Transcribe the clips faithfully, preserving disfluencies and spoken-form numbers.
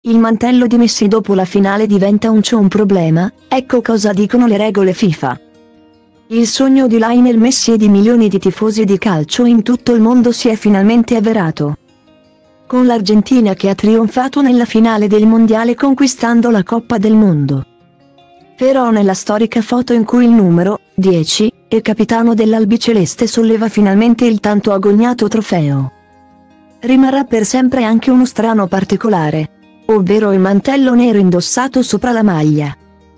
Il mantello di Messi dopo la finale diventa un c'è un problema? Ecco cosa dicono le regole FIFA. Il sogno di Lionel Messi e di milioni di tifosi di calcio in tutto il mondo si è finalmente avverato. Con l'Argentina che ha trionfato nella finale del mondiale conquistando la Coppa del Mondo. Però nella storica foto in cui il numero dieci, il capitano dell'albiceleste solleva finalmente il tanto agognato trofeo, rimarrà per sempre anche uno strano particolare, ovvero il mantello nero indossato sopra la maglia.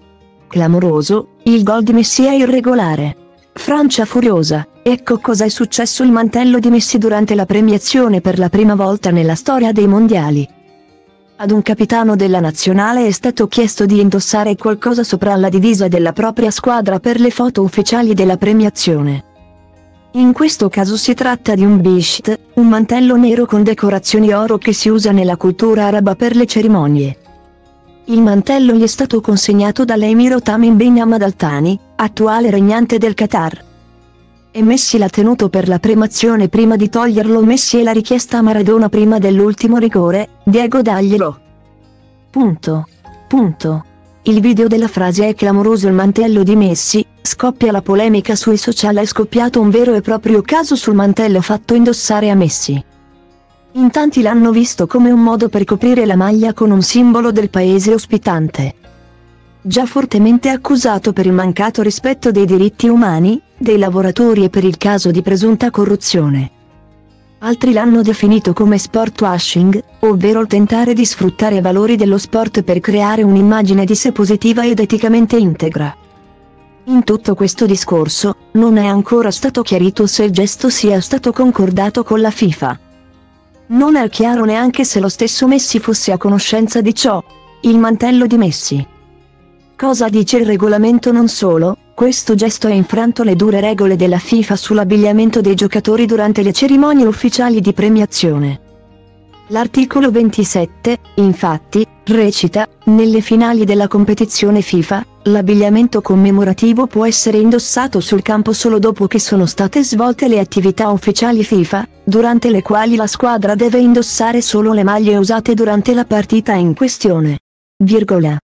Clamoroso, il gol di Messi è irregolare. Francia furiosa, ecco cosa è successo il mantello di Messi durante la premiazione per la prima volta nella storia dei mondiali. Ad un capitano della nazionale è stato chiesto di indossare qualcosa sopra la divisa della propria squadra per le foto ufficiali della premiazione. In questo caso si tratta di un bisht, un mantello nero con decorazioni oro che si usa nella cultura araba per le cerimonie. Il mantello gli è stato consegnato dall'emiro Tamim bin Hamad Al Thani, attuale regnante del Qatar. E Messi l'ha tenuto per la premiazione prima di toglierlo. Messi e la richiesta a Maradona prima dell'ultimo rigore, Diego daglielo. Punto. Punto. Il video della frase è clamoroso. Il mantello di Messi, scoppia la polemica sui social. È scoppiato un vero e proprio caso sul mantello fatto indossare a Messi. In tanti l'hanno visto come un modo per coprire la maglia con un simbolo del paese ospitante, già fortemente accusato per il mancato rispetto dei diritti umani, dei lavoratori e per il caso di presunta corruzione. Altri l'hanno definito come sport washing, ovvero il tentare di sfruttare i valori dello sport per creare un'immagine di sé positiva ed eticamente integra. In tutto questo discorso, non è ancora stato chiarito se il gesto sia stato concordato con la FIFA. Non è chiaro neanche se lo stesso Messi fosse a conoscenza di ciò. Il mantello di Messi. Cosa dice il regolamento? Non solo, questo gesto ha infranto le dure regole della FIFA sull'abbigliamento dei giocatori durante le cerimonie ufficiali di premiazione. L'articolo ventisette, infatti, recita: nelle finali della competizione FIFA, l'abbigliamento commemorativo può essere indossato sul campo solo dopo che sono state svolte le attività ufficiali FIFA, durante le quali la squadra deve indossare solo le maglie usate durante la partita in questione. Virgola.